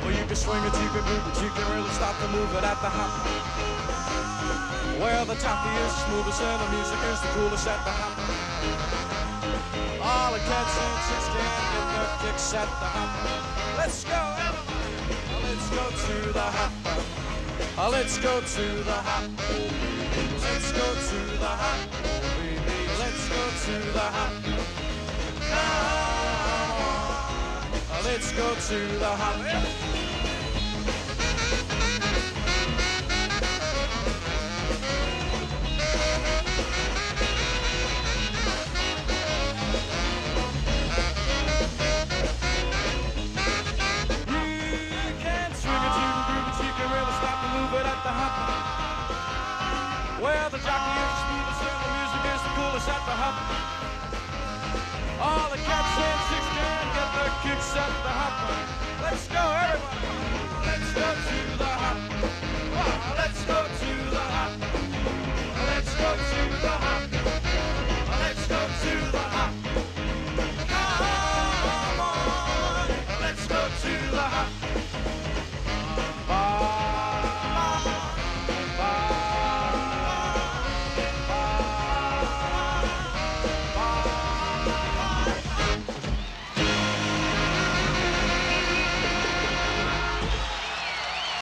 Well, you can swing it, you can move it, you can really start to move it at the hop. Well, the jockey is the smoothest and the music is the coolest at the hop. All the cats in 16 get the kicks at the hop. Let's go, everybody. Let's go to the hop. Let's go to the hop. Let's go to the hop. Let's go to the hop. Let's go to the hop. Well, the jockey is the smoothest and the music is the coolest at the hop. All the cats in 16 get their kicks at the hop. Let's go, everybody. Let's go to the hop. Let's go to the hop. Let's go to the hop.